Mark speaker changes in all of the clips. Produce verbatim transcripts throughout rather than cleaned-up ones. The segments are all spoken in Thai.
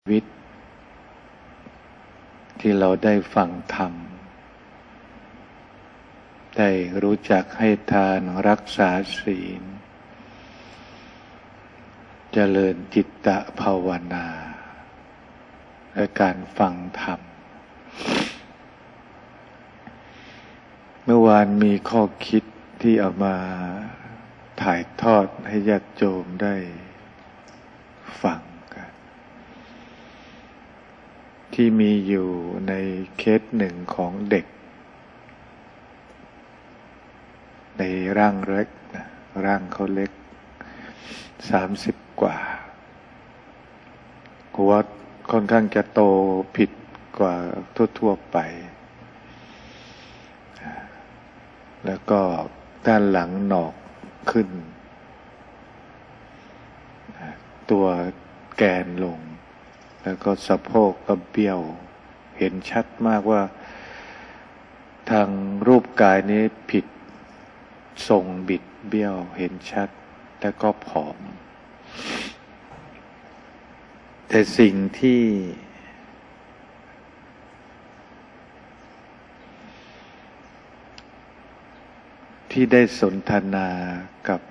Speaker 1: วิตที่เราได้ฟังธรรมได้รู้จักให้ทานรักษาศีลเจริญจิตตภาวนาและการฟังธรรมเมื่อวานมีข้อคิดที่เอามาถ่ายทอดให้ญาติโยมได้ฟังกันที่มีอยู่ในเคสหนึ่งของเด็กในร่างเล็กนะร่างเขาเล็กสามสิบกว่าหัวค่อนข้างจะโตผิดกว่าทั่วๆไปแล้วก็ด้านหลังหนอกขึ้นตัวแกนลงแล้วก็สะโพกก็เบี้ยวเห็นชัดมากว่าทางรูปกายนี้ผิดทรงบิดเบี้ยวเห็นชัดแล้วก็ผอมแต่สิ่งที่ที่ได้สนทนากับ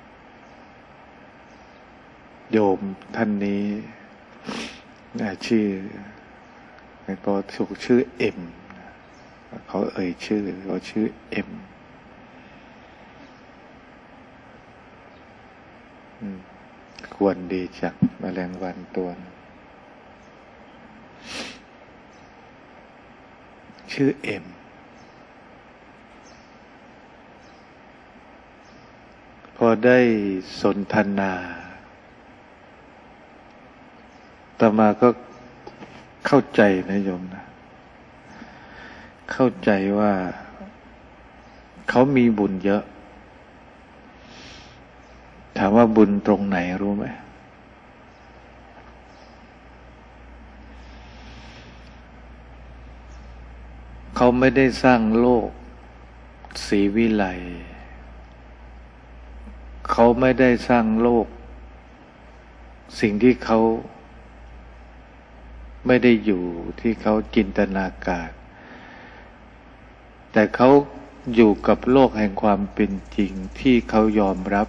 Speaker 1: โยมท่านนี้ชื่อในปอถูกชื่อเอ็มเขาเอ่ยชื่อเขาชื่อเอ็มควรดีจากแมลงวันตัวชื่อเอ็มพอได้สนทนาต่อมาก็เข้าใจนะโยมนะเข้าใจว่าเขามีบุญเยอะถามว่าบุญตรงไหนรู้ไหมเขาไม่ได้สร้างโลกศรีวิไลเขาไม่ได้สร้างโลกสิ่งที่เขาไม่ได้อยู่ที่เขาจินตนาการแต่เขาอยู่กับโลกแห่งความเป็นจริงที่เขายอมรับ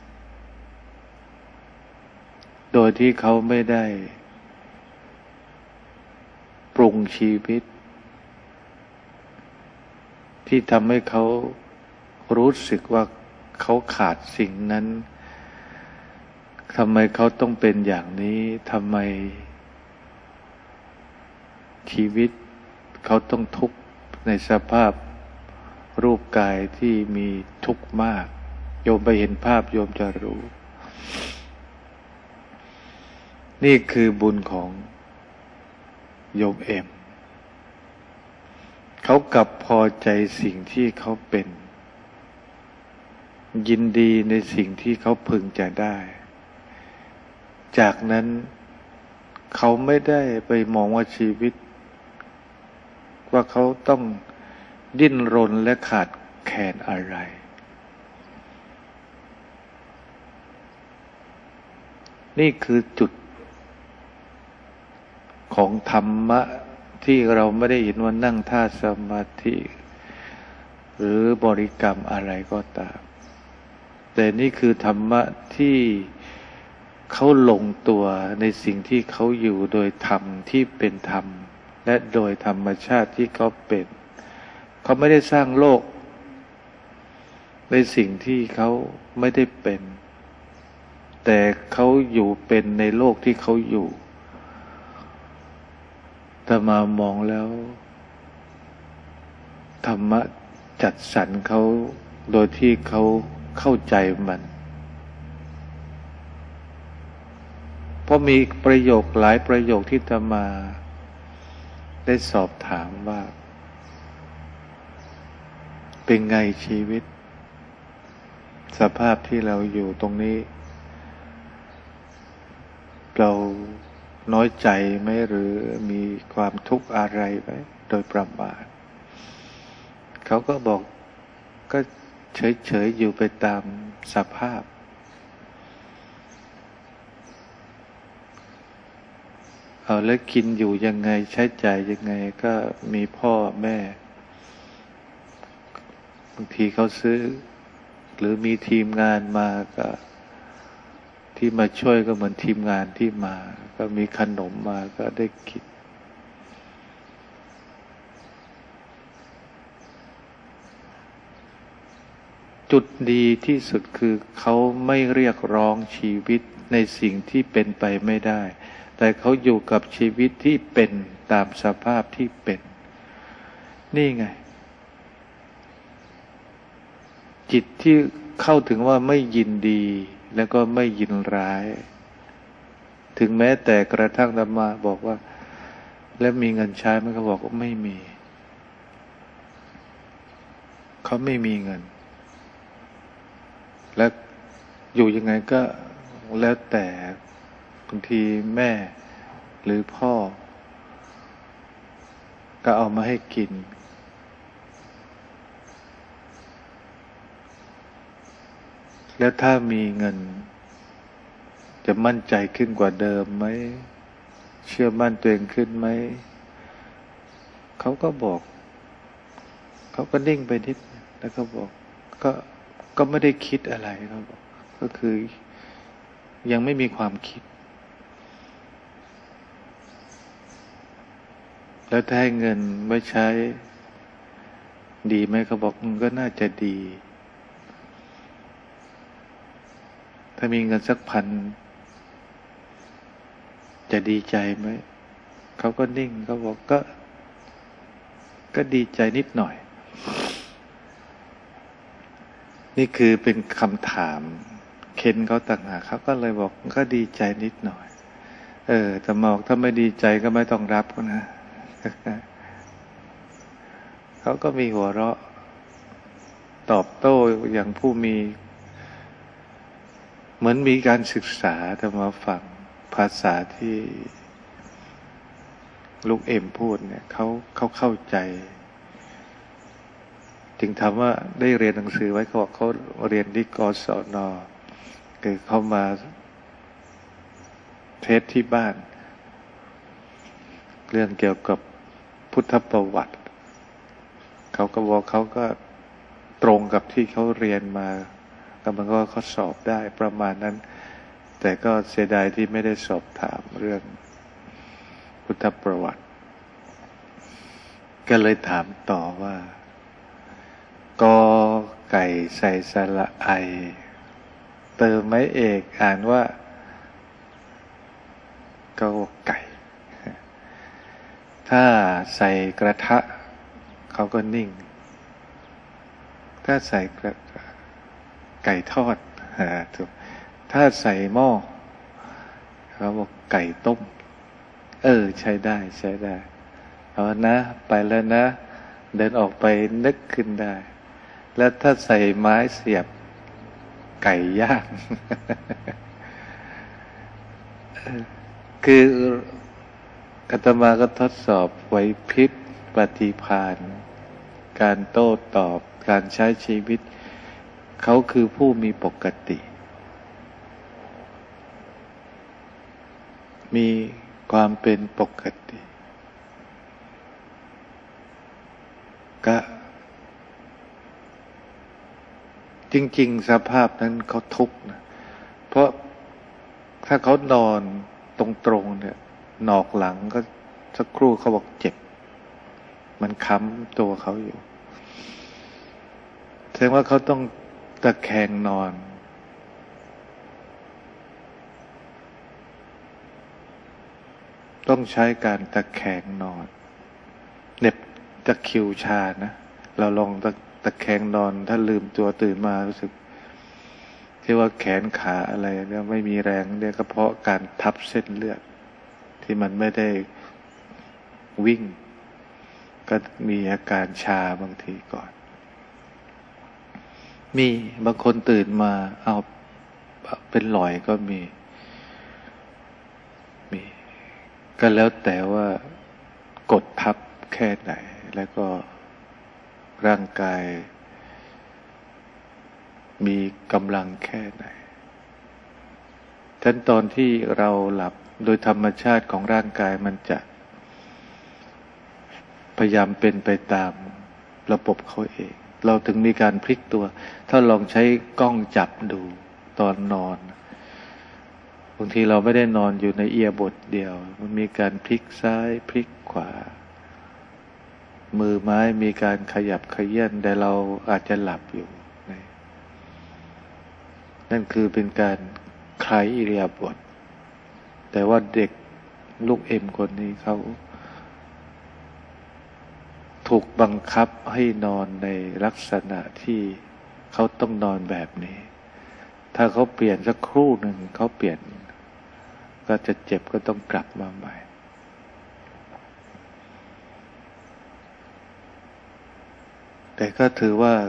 Speaker 1: โดยที่เขาไม่ได้ปรุงชีวิตที่ทำให้เขารู้สึกว่าเขาขาดสิ่งนั้นทำไมเขาต้องเป็นอย่างนี้ทำไมชีวิตเขาต้องทุกข์ในสภาพรูปกายที่มีทุกข์มากโยมไปเห็นภาพโยมจะรู้นี่คือบุญของโยมเอ็มเขากลับพอใจสิ่งที่เขาเป็นยินดีในสิ่งที่เขาพึงจะได้จากนั้นเขาไม่ได้ไปมองว่าชีวิตว่าเขาต้องดิ้นรนและขาดแคลนอะไรนี่คือจุดของธรรมะที่เราไม่ได้เห็นว่านั่งท่าสมาธิหรือบริกรรมอะไรก็ตามแต่นี่คือธรรมะที่เขาลงตัวในสิ่งที่เขาอยู่โดยธรรมที่เป็นธรรมและโดยธรรมชาติที่เขาเป็นเขาไม่ได้สร้างโลกในสิ่งที่เขาไม่ได้เป็นแต่เขาอยู่เป็นในโลกที่เขาอยู่แต่มามองแล้วธรรมะจัดสรรเขาโดยที่เขาเข้าใจมันเพราะมีประโยคหลายประโยคที่จะมาได้สอบถามว่าเป็นไงชีวิตสภาพที่เราอยู่ตรงนี้เราน้อยใจไหมหรือมีความทุกข์อะไรไหมโดยประมาณเขาก็บอกก็เฉยๆอยู่ไปตามสภาพเอาแล้วกินอยู่ยังไงใช้จ่ายยังไงก็มีพ่อแม่บางทีเขาซื้อหรือมีทีมงานมาก็ที่มาช่วยก็เหมือนทีมงานที่มาก็มีขนมมาก็ได้กินจุดดีที่สุดคือเขาไม่เรียกร้องชีวิตในสิ่งที่เป็นไปไม่ได้แต่เขาอยู่กับชีวิตที่เป็นตามสภาพที่เป็นนี่ไงจิตที่เข้าถึงว่าไม่ยินดีแล้วก็ไม่ยินร้ายถึงแม้แต่กระทั่งธรรมาบอกว่าแล้วมีเงินใช้มันก็บอกว่าไม่มีเขาไม่มีเงินแล้วอยู่ยังไงก็แล้วแต่บางทีแม่หรือพ่อก็เอามาให้กินแล้วถ้ามีเงินจะมั่นใจขึ้นกว่าเดิมไหมเชื่อมั่นตัวเองขึ้นไหมเขาก็บอกเขาก็นิ่งไปนิดแล้วก็บอกก็ก็ไม่ได้คิดอะไรเขาบอกก็คือยังไม่มีความคิดแล้วถ้าให้เงินไม่ใช้ดีไหมเขาบอกมันก็น่าจะดีถ้ามีเงินสักพันจะดีใจไหมเขาก็นิ่งเขาบอกก็ก็ดีใจนิดหน่อยนี่คือเป็นคำถามเค้นเขาต่างหากเขาก็เลยบอกก็ดีใจนิดหน่อยเออแต่บอกถ้าไม่ดีใจก็ไม่ต้องรับก็นะเขาก็มีหัวเราะตอบโต้อย่างผู้มีเหมือนมีการศึกษาแต่มาฟังภาษาที่ลูกเอ็มพูดเนี่ยเขาเขาเข้าใจจึงถามว่าได้เรียนหนังสือไว้เขาบอกเขาเรียนที่กศน.คือเขามาเทศที่บ้านเรื่องเกี่ยวกับพุทธประวัติเขาก็บอกเขาก็ตรงกับที่เขาเรียนมาก็มันก็เขาสอบได้ประมาณนั้นแต่ก็เสียดายที่ไม่ได้สอบถามเรื่องพุทธประวัติก็เลยถามต่อว่ากอไก่ใส่สระไอเติมไม้เอกอ่านว่ากอไก่ถ้าใส่กระทะเขาก็นิ่งถ้าใส่กระไก่ทอดถูกถ้าใส่หม้อเขาบอกไก่ต้มเออใช้ได้ใช้ได้เอานะไปแล้วนะเดินออกไปนึกขึ้นได้แล้วถ้าใส่ไม้เสียบไก่ย่างคืออาตมาก็ทดสอบไหวพริบปฏิภาณการโต้ตอบการใช้ชีวิตเขาคือผู้มีปกติมีความเป็นปกติก็จริงๆสภาพนั้นเขาทุกข์นะเพราะถ้าเขานอนตรงๆเนี่ยหนอกหลังก็สักครู่เขาบอกเจ็บมันค้ำตัวเขาอยู่แสดงว่าเขาต้องตะแคงนอนต้องใช้การตะแคงนอนเหน็บตะคริวชานะเราลองตะตะแคงนอนถ้าลืมตัวตื่นมารู้สึกที่ว่าแขนขาอะไรเนี่ยไม่มีแรงเนี่ยก็เพราะการทับเส้นเลือดที่มันไม่ได้วิ่งก็มีอาการชาบางทีก่อนมีบางคนตื่นมาเอาเป็นหลอยก็มีมีก็แล้วแต่ว่ากดทับแค่ไหนแล้วก็ร่างกายมีกำลังแค่ไหนฉะนั้นตอนที่เราหลับโดยธรรมชาติของร่างกายมันจะพยายามเป็นไปตามระบบเขาเองเราถึงมีการพลิกตัวถ้าลองใช้กล้องจับดูตอนนอนบางทีเราไม่ได้นอนอยู่ในเอียบทเดียวมันมีการพลิกซ้ายพลิกขวามือไม้มีการขยับเขยื้อนแต่เราอาจจะหลับอยู่นั่นคือเป็นการคลายอิริยาบถแต่ว่าเด็กลูกเอ็มคนนี้เขาถูกบังคับให้นอนในลักษณะที่เขาต้องนอนแบบนี้ถ้าเขาเปลี่ยนสักครู่หนึ่งเขาเปลี่ยนก็จะเจ็บก็ต้องกลับมาใหม่แต่ก็ถือว่า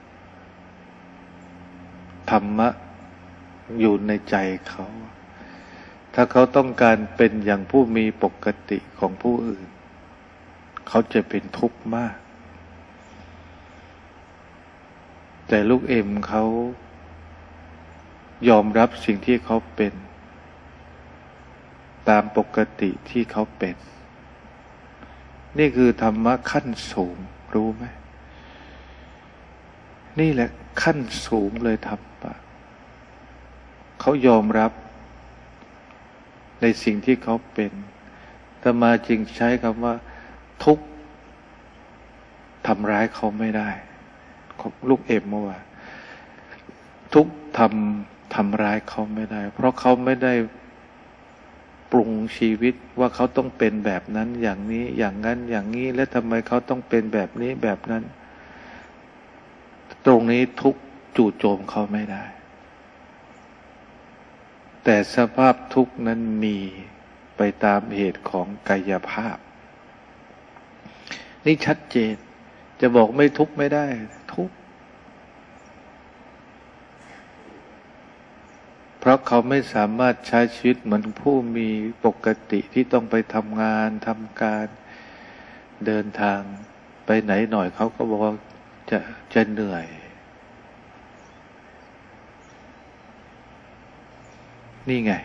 Speaker 1: ธรรมะอยู่ในใจเขาถ้าเขาต้องการเป็นอย่างผู้มีปกติของผู้อื่นเขาจะเป็นทุกข์มากแต่ลูกเอ็มเขายอมรับสิ่งที่เขาเป็นตามปกติที่เขาเป็นนี่คือธรรมะขั้นสูงรู้ไหมนี่แหละขั้นสูงเลยธรรมะเขายอมรับในสิ่งที่เขาเป็นอาตมาจึงใช้คำว่าทุกข์ทำร้ายเขาไม่ได้ลูกเอ็มเมื่อวานทุกข์ทำทำร้ายเขาไม่ได้เพราะเขาไม่ได้ปรุงชีวิตว่าเขาต้องเป็นแบบนั้นอย่างนี้อย่างนั้นอย่างนี้และทำไมเขาต้องเป็นแบบนี้แบบนั้นตรงนี้ทุกข์จู่โจมเขาไม่ได้แต่สภาพทุกข์นั้นมีไปตามเหตุของกายภาพนี่ชัดเจนจะบอกไม่ทุกข์ไม่ได้ทุกข์เพราะเขาไม่สามารถใช้ชีวิตเหมือนผู้มีปกติที่ต้องไปทำงานทำการเดินทางไปไหนหน่อยเขาก็บอกว่าจะจะเหนื่อยนี่ไง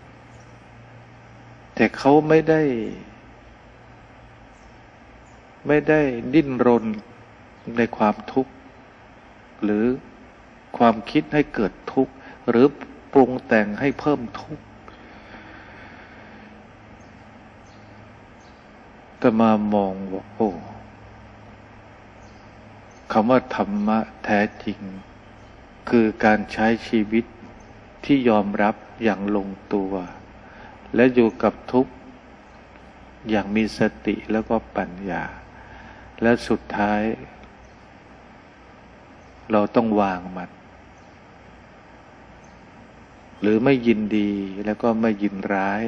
Speaker 1: แต่เขาไม่ได้ไม่ได้ดิ้นรนในความทุกข์หรือความคิดให้เกิดทุกข์หรือปรุงแต่งให้เพิ่มทุกข์แต่มามองว่าโอ้คำว่าธรรมะแท้จริงคือการใช้ชีวิตที่ยอมรับอย่างลงตัวและอยู่กับทุกข์อย่างมีสติแล้วก็ปัญญาและสุดท้ายเราต้องวางมันหรือไม่ยินดีแล้วก็ไม่ยินร้าย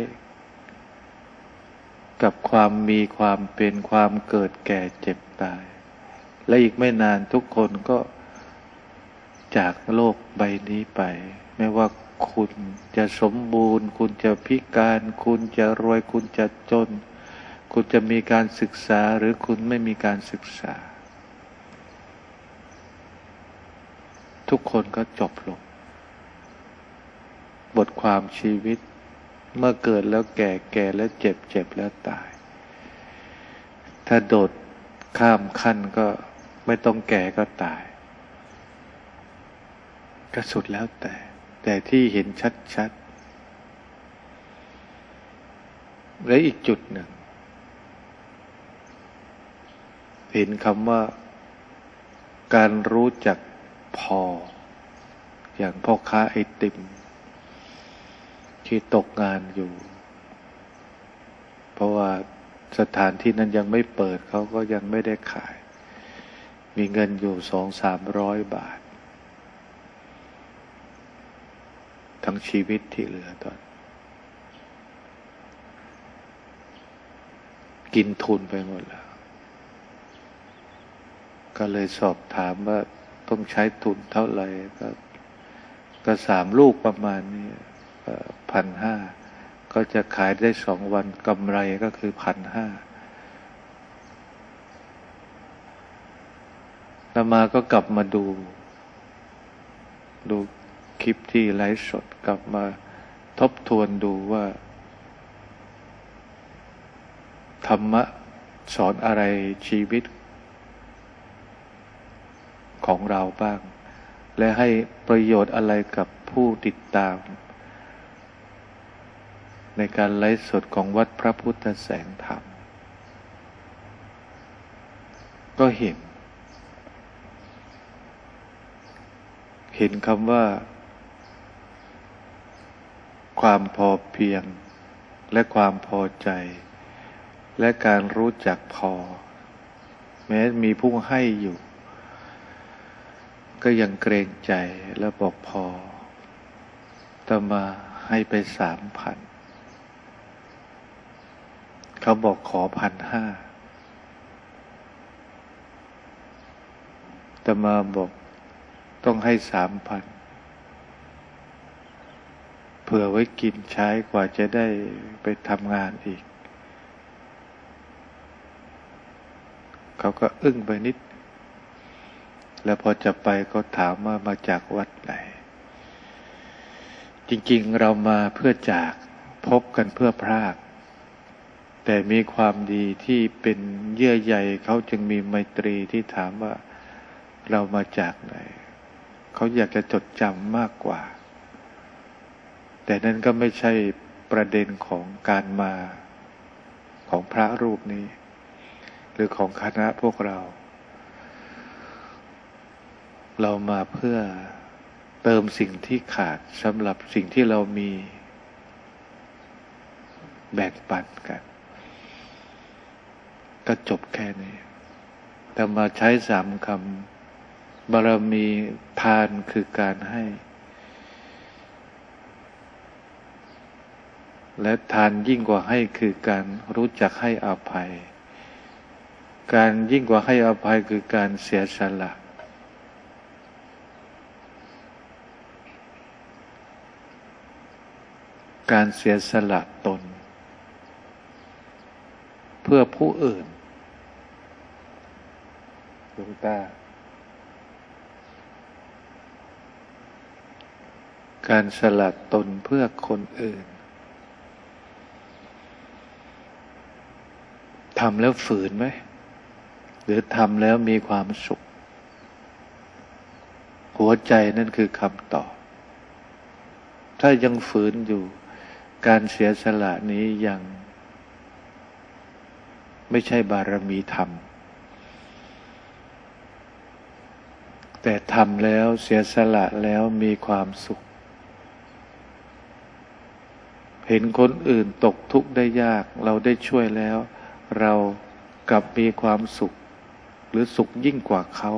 Speaker 1: กับความมีความเป็นความเกิดแก่เจ็บตายและอีกไม่นานทุกคนก็จากโลกใบนี้ไปไม่ว่าคุณจะสมบูรณ์คุณจะพิการคุณจะรวยคุณจะจนคุณจะมีการศึกษาหรือคุณไม่มีการศึกษาทุกคนก็จบลงบทความชีวิตเมื่อเกิดแล้วแก่แก่แล้วเจ็บเจ็บแล้วตายถ้าโดดข้ามขั้นก็ไม่ต้องแก่ก็ตายก็สุดแล้วแต่แต่ที่เห็นชัดๆและอีกจุดหนึ่งเห็นคำว่าการรู้จักพออย่างพ่อค้าไอติมที่ตกงานอยู่เพราะว่าสถานที่นั้นยังไม่เปิดเขาก็ยังไม่ได้ขายมีเงินอยู่สองสามร้อยบาททั้งชีวิตที่เหลือตอนกินทุนไปหมดแล้วก็เลยสอบถามว่าต้องใช้ทุนเท่าไหร่ก็ก็สามลูกประมาณนี้พันห้าก็จะขายได้สองวันกำไรก็คือพันห้าแล้วมาก็กลับมาดูดูคลิปที่ไลฟ์สดกลับมาทบทวนดูว่ารรมะสอนอะไรชีวิตของเราบ้างและให้ประโยชน์อะไรกับผู้ติดตามในการไลฟ์สดของวัดพระพุทธแสงธรรมก็เห็นเห็นคำว่าความพอเพียงและความพอใจและการรู้จักพอแม้มีผู้ให้อยู่ก็ยังเกรงใจและบอกพอแต่มาให้ไปสามพันเขาบอกขอพันห้าแต่มาบอกต้องให้สามพันเผื่อไว้กินใช้กว่าจะได้ไปทำงานอีกเขาก็อึ้งไปนิดแล้วพอจะไปก็ถามว่ามาจากวัดไหนจริงๆเรามาเพื่อจากพบกันเพื่อพรากแต่มีความดีที่เป็นเยื่อใยเขาจึงมีไมตรีที่ถามว่าเรามาจากไหนเขาอยากจะจดจำมากกว่าแต่นั่นก็ไม่ใช่ประเด็นของการมาของพระรูปนี้หรือของคณะพวกเราเรามาเพื่อเติมสิ่งที่ขาดสำหรับสิ่งที่เรามีแบ่งปันกันก็จบแค่นี้แต่มาใช้สามคำบารมีทานคือการให้และทานยิ่งกว่าให้คือการรู้จักให้อภัยการยิ่งกว่าให้อภัยคือการเสียสละการเสียสละตนเพื่อผู้อื่นหลวงตาการสละตนเพื่อคนอื่นทำแล้วฝืนไหมหรือทำแล้วมีความสุขหัวใจนั่นคือคำตอบถ้ายังฝืนอยู่การเสียสละนี้ยังไม่ใช่บารมีธรรมแต่ทำแล้วเสียสละแล้วมีความสุขเห็นคนอื่นตกทุกข์ได้ยากเราได้ช่วยแล้วเรากลับมีความสุขหรือสุขยิ่งกว่าเขา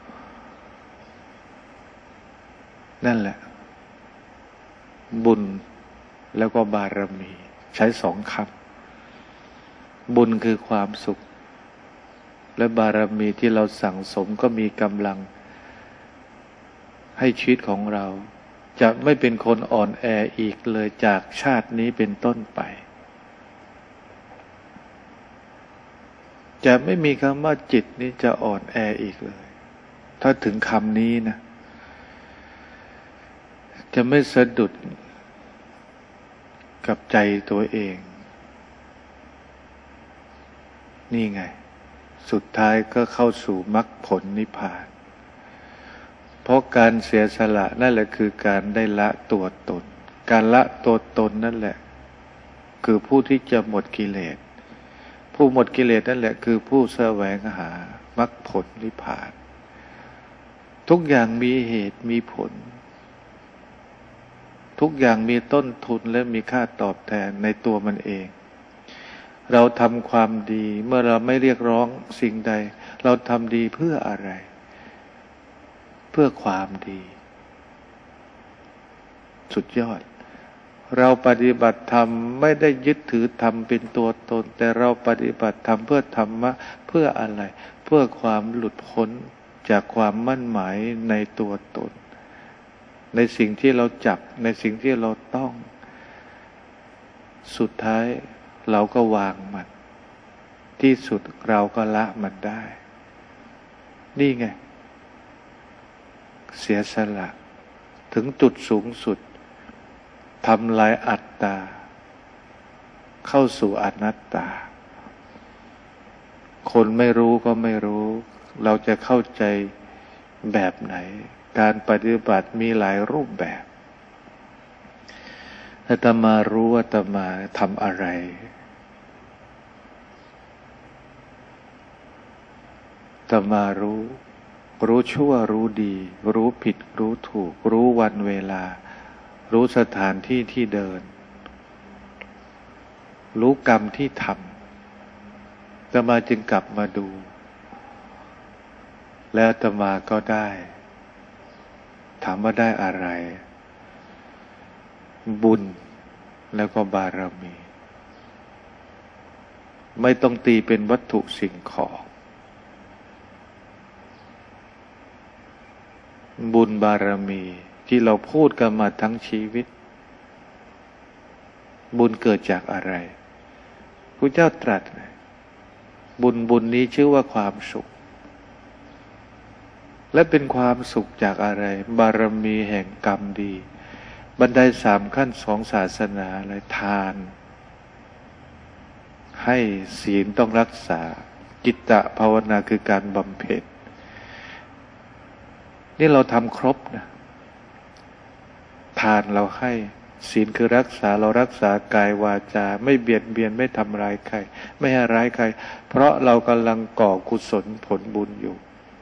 Speaker 1: นั่นแหละบุญแล้วก็บารมีใช้สองคำบุญคือความสุขและบารมีที่เราสั่งสมก็มีกำลังให้ชีวิตของเราจะไม่เป็นคนอ่อนแออีกเลยจากชาตินี้เป็นต้นไปจะไม่มีคำว่าจิตนี้จะอ่อนแออีกเลยถ้าถึงคำนี้นะจะไม่สะดุดกับใจตัวเองนี่ไงสุดท้ายก็เข้าสู่มรรคผลนิพพานเพราะการเสียสละนั่นแหละคือการได้ละตัวตนการละตัวตนนั่นแหละคือผู้ที่จะหมดกิเลสผู้หมดกิเลสนั่นแหละคือผู้แสวงหามรรคผลนิพพานทุกอย่างมีเหตุมีผลทุกอย่างมีต้นทุนและมีค่าตอบแทนในตัวมันเองเราทำความดีเมื่อเราไม่เรียกร้องสิ่งใดเราทำดีเพื่ออะไรเพื่อความดีสุดยอดเราปฏิบัติธรรมไม่ได้ยึดถือธรรมเป็นตัวตนแต่เราปฏิบัติธรรมเพื่อธรรมะเพื่ออะไรเพื่อความหลุดพ้นจากความมั่นหมายในตัวตนในสิ่งที่เราจับในสิ่งที่เราต้องสุดท้ายเราก็วางมันที่สุดเราก็ละมันได้นี่ไงเสียสละถึงจุดสูงสุดทำลายอัตตาเข้าสู่อนัตตาคนไม่รู้ก็ไม่รู้ เราจะเข้าใจแบบไหนการปฏิบัติมีหลายรูปแบบอาตมารู้ว่าอาตมาทำอะไรอาตมารู้รู้ชั่วรู้ดีรู้ผิดรู้ถูกรู้วันเวลารู้สถานที่ที่เดินรู้กรรมที่ทำอาตมาจึงกลับมาดูแล้วอาตมาก็ได้ถามว่าได้อะไรบุญแล้วก็บารมี ไม่ต้องตีเป็นวัตถุสิ่งของบุญบารมีที่เราพูดกันมาทั้งชีวิตบุญเกิดจากอะไรพระเจ้าตรัสบุญบุญนี้ชื่อว่าความสุขและเป็นความสุขจากอะไรบารมีแห่งกรรมดีบันไดสามขั้นสองศาสนาอะไรทานให้ศีลต้องรักษาจิตตภาวนาคือการบำเพ็ญนี่เราทำครบนะทานเราให้ศีลคือรักษาเรารักษากายวาจาไม่เบียดเบียนไม่ทำร้ายใครไม่ให้ร้ายใครเพราะเรากำลังก่อกุศลผลบุญอยู่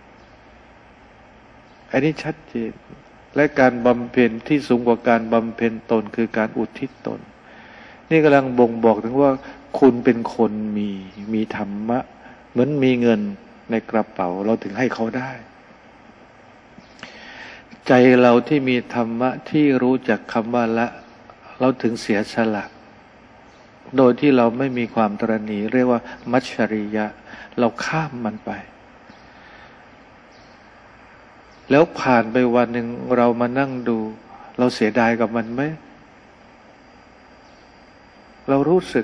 Speaker 1: อันนี้ชัดเจนและการบำเพ็ญที่สูงกว่าการบำเพ็ญตนคือการอุทิศตนนี่กำลังบ่งบอกถึงว่าคุณเป็นคนมีมีธรรมะเหมือนมีเงินในกระเป๋าเราถึงให้เขาได้ใจเราที่มีธรรมะที่รู้จักคำว่าละเราถึงเสียสละโดยที่เราไม่มีความตระหนี่เรียกว่ามัชชริยะเราข้ามมันไปแล้วผ่านไปวันหนึ่งเรามานั่งดูเราเสียดายกับมันไหมเรารู้สึก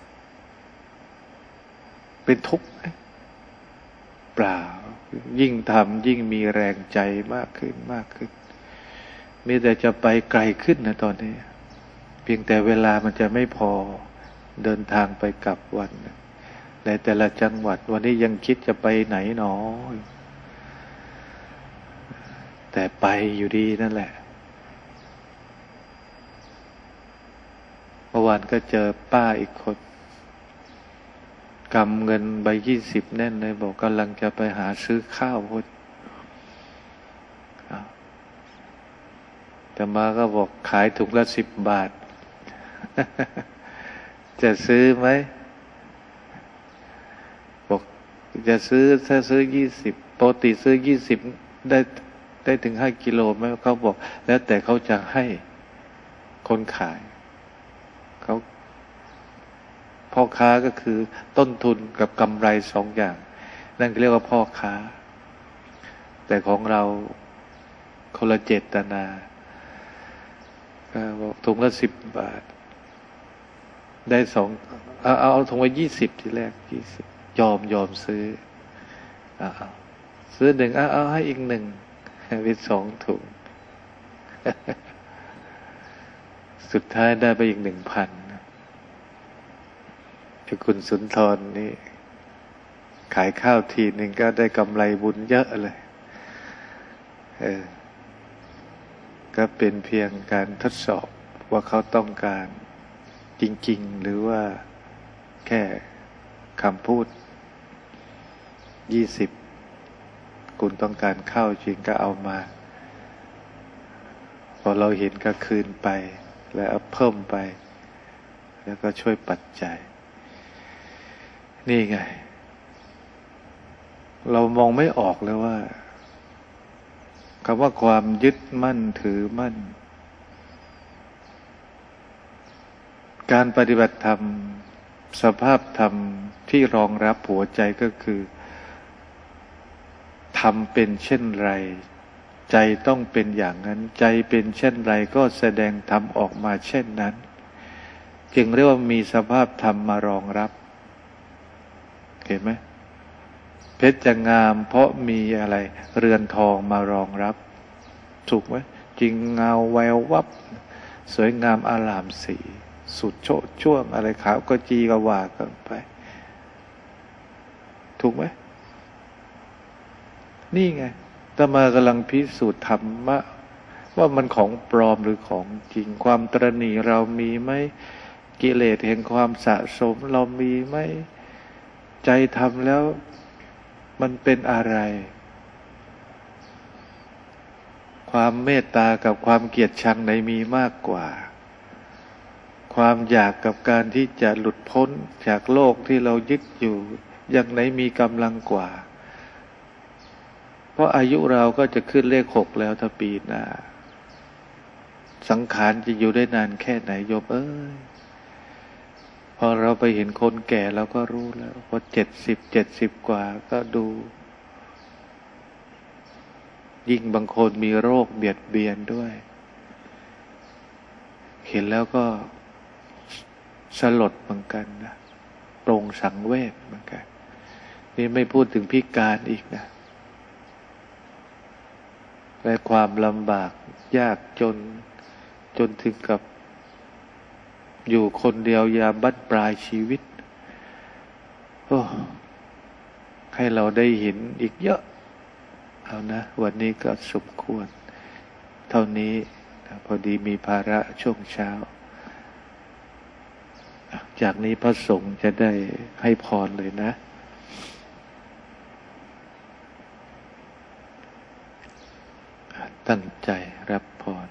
Speaker 1: เป็นทุกข์ไหมเปล่ายิ่งทำยิ่งมีแรงใจมากขึ้นมากขึ้นมีแต่จะไปไกลขึ้นนะตอนนี้เพียงแต่เวลามันจะไม่พอเดินทางไปกลับวันในแต่ละจังหวัดวันนี้ยังคิดจะไปไหนหนอแต่ไปอยู่ดีนั่นแหละเมื่อวานก็เจอป้าอีกคนกำเงินใบยี่สิบแน่นเลยบอกกำลังจะไปหาซื้อข้าวพดแต่มาก็บอกขายถุงละสิบบาท จะซื้อไหมบอกจะซื้อถ้าซื้อยี่สิบปกติซื้อยี่สิบได้ได้ถึงห้ากิโลไหมเขาบอกแล้วแต่เขาจะให้คนขายเขาพ่อค้าก็คือต้นทุนกับกำไรสองอย่างนั่นเรียกว่าพ่อค้าแต่ของเราคนละเจตนาก็บอกถุงละสิบบาทได้สองเอาเอาถุงละยี่สิบทีแรกยี่สิบยอมยอมซื้อเอาซื้อหนึ่งเอาเอาให้อีกหนึ่งเป็นสองถุงสุดท้ายได้ไปอีกหนึ่งพันคุณสุนทรนี่ขายข้าวทีหนึ่งก็ได้กำไรบุญเยอะเลยเออก็เป็นเพียงการทดสอบว่าเขาต้องการจริงๆหรือว่าแค่คำพูดยี่สิบคุณต้องการข้าวจริงก็เอามาพอเราเห็นก็คืนไปแล้วเอาเพิ่มไปแล้วก็ช่วยปัจจัยนี่ไงเรามองไม่ออกเลยว่าคำว่าความยึดมั่นถือมั่นการปฏิบัติธรรมสภาพธรรมที่รองรับหัวใจก็คือทำเป็นเช่นไรใจต้องเป็นอย่างนั้นใจเป็นเช่นไรก็แสดงธรรมออกมาเช่นนั้นจึงเรียกว่ามีสภาพธรรมมารองรับเห็นไหมเพชรจะงามเพราะมีอะไรเรือนทองมารองรับถูกไหมจริงเงาแวววับสวยงามอารามสีสุดโชดช่วงอะไรขาวก็จีก็ว่ากันไปถูกกไหมนี่ไงอาตมากำลังพิสูจน์ธรรมะว่ามันของปลอมหรือของจริงความตระหนี่เรามีไหมกิเลสแห่งความสะสมเรามีไหมใจทำแล้วมันเป็นอะไรความเมตตากับความเกลียดชังไหนมีมากกว่าความอยากกับการที่จะหลุดพ้นจากโลกที่เรายึดอยู่อย่างไหนมีกำลังกว่าเพราะอายุเราก็จะขึ้นเลขหกแล้วถ้าปีหน้าสังขารจะอยู่ได้นานแค่ไหนโยมเอ้ยพอเราไปเห็นคนแก่เราก็รู้แล้วพอเจ็ดสิบเจ็ดสิบกว่าก็ดูยิ่งบางคนมีโรคเบียดเบียนด้วยเห็นแล้วก็สลดเหมือนกันนะปรงสังเวชเหมือนกันนี่ไม่พูดถึงพิการอีกนะและความลำบากยากจนจนถึงกับอยู่คนเดียวยามบั้นปลายชีวิตโอ้ให้เราได้เห็นอีกเยอะเอานะวันนี้ก็สมควรเท่านี้นะพอดีมีภาระช่วงเช้าจากนี้พระสงฆ์จะได้ให้พรเลยนะตั้งใจรับพร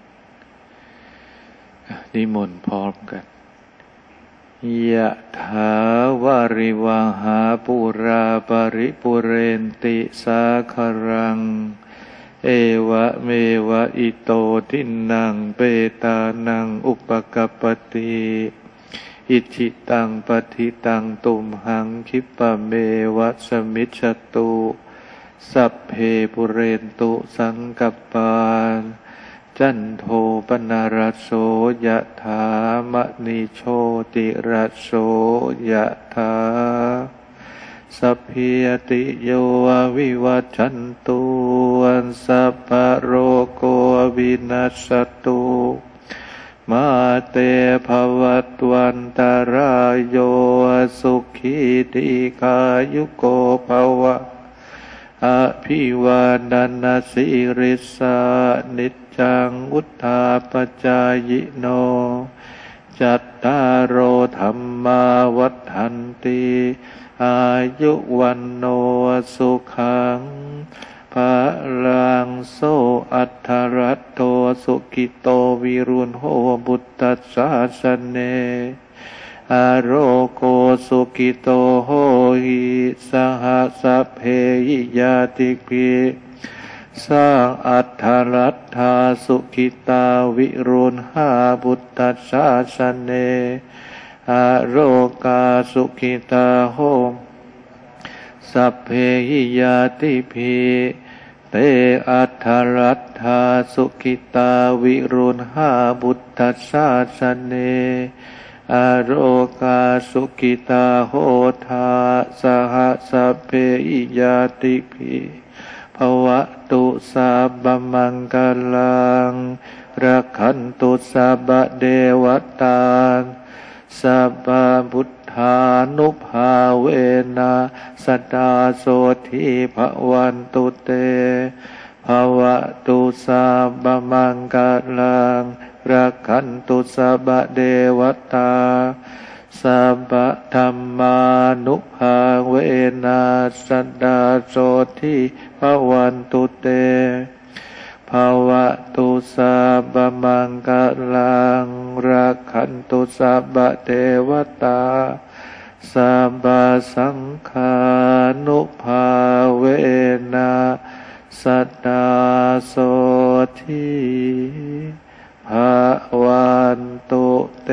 Speaker 1: นิมนต์พร้อมกันยะถาวาริวหาปุราปริปุเรนติสาครังเอวะเมวะอิโตทินังเปตานังอุปกัปปติอิจิตังปฏิตังตุมหังคิปะเมวะสมิจฉตุสัพเพปุเรนตุสังกัปปาจันโทปนารโสยะถามณิโชติระโสยะถาสัพพิยติโยวิวัชชันตุสัพพะโรโกวินัสสตุมาเตภวัตวันตรายโยสุขีติกายุโกภวะอภิวาทนาสิริสานิจจังวุธาปจายโนจัตตารโอธรรมาวัฏฏันติอายุวันโนสุขังภะลังโสอัฏฐรัตโตสุกิโตวิรุณโหบุตตัสสะสะเนอโรโกสุกิโตโหหิสหสัพเพหิยาติภิสร้างอัฏฐรัตถาสุขิตาวิรุณหาบุตตัสสะสะเนอโรกาสุขิตาโหสัพเพหิยาติภิเตอัฏฐรัตถาสุขิตาวิรุณหาบุตตัสสะสะเนอโรกาสุขิตาโหทาสหสัพเพหิยาติภิภวตุสัพพมังคลังรักขันตุสัพพเทวตาสัพพพุทธานุภาเวนะสัตตาโสทิภวันตุเตภวตุสัพพมังคลังรักขันตุสัพพเทวตาสัพพธรรมานุภาเวนะสัตตาโสทิภวันตุเตภวตุสัพพมังคลังรักขันตุสัพพเทวตาสัพพสังฆานุภาเวนะสัตตาโสทิภวันตุเต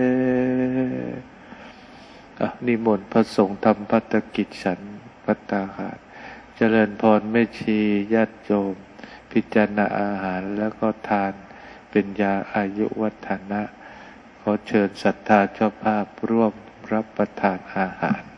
Speaker 1: นิมนต์พระสงฆ์ทำภัตตกิจฉันท์ภัตตาหารเจริญพรแม่ชีญาติโยมพิจารณาอาหารแล้วก็ทานเป็นยาอายุวัฒนะขอเชิญศรัทธาเจ้าภาพร่วมรับประทานอาหาร